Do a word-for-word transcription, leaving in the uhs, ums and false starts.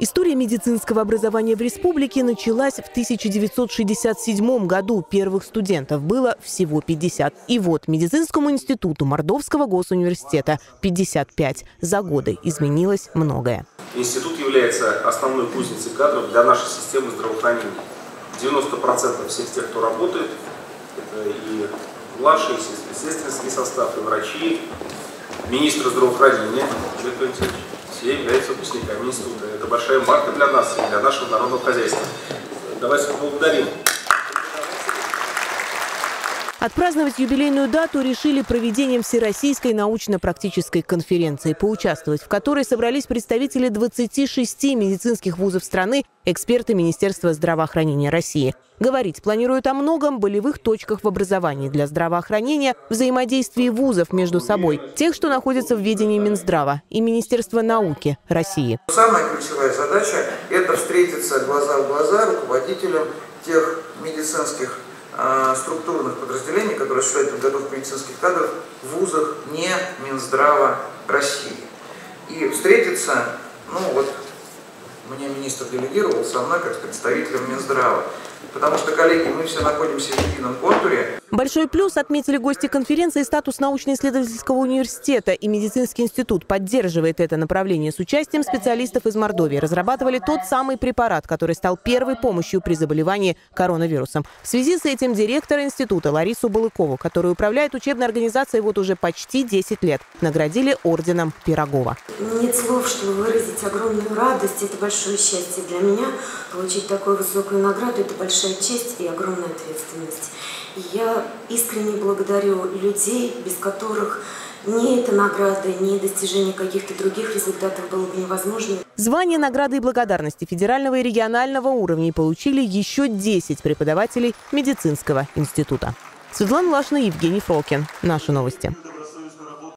История медицинского образования в республике началась в тысяча девятьсот шестьдесят седьмом году. Первых студентов было всего пятьдесят. И вот медицинскому институту Мордовского госуниверситета пятьдесят пять. За годы изменилось многое. Институт является основной кузницей кадров для нашей системы здравоохранения. девяносто процентов всех тех, кто работает, это и младший, и сестринский состав, и врачи, министр здравоохранения, все являются выпускниками института. Это большая марка для нас и для нашего народного хозяйства. Давайте поблагодарим. Отпраздновать юбилейную дату решили проведением Всероссийской научно-практической конференции, поучаствовать в которой собрались представители двадцати шести медицинских вузов страны, эксперты Министерства здравоохранения России. Говорить планируют о многом: болевых точках в образовании для здравоохранения, взаимодействии вузов между собой, тех, что находятся в ведении Минздрава, и Министерства науки России. Самая ключевая задача – это встретиться глаза в глаза руководителям тех медицинских структурных подразделений, которые осуществляют подготовку медицинских кадров в вузах не Минздрава России. И встретиться, ну вот, мне министр делегировал со мной как с представителем Минздрава. Потому что, коллеги, мы все находимся в едином контуре. Большой плюс, отметили гости конференции, статус научно-исследовательского университета, и медицинский институт поддерживает это направление с участием специалистов из Мордовии. Разрабатывали тот самый препарат, который стал первой помощью при заболевании коронавирусом. В связи с этим директор института Ларису Балыкову, которая управляет учебной организацией вот уже почти десять лет, наградили орденом Пирогова. Нет слов, чтобы выразить огромную радость. Это большое счастье для меня. Получить такую высокую награду – это большая честь и огромная ответственность. Я искренне благодарю людей, без которых ни эта награда, ни достижение каких-то других результатов было бы невозможно. Звания, награды и благодарности федерального и регионального уровней получили еще десять преподавателей медицинского института. Светлана Лашина, Евгений Фролкин. Наши новости.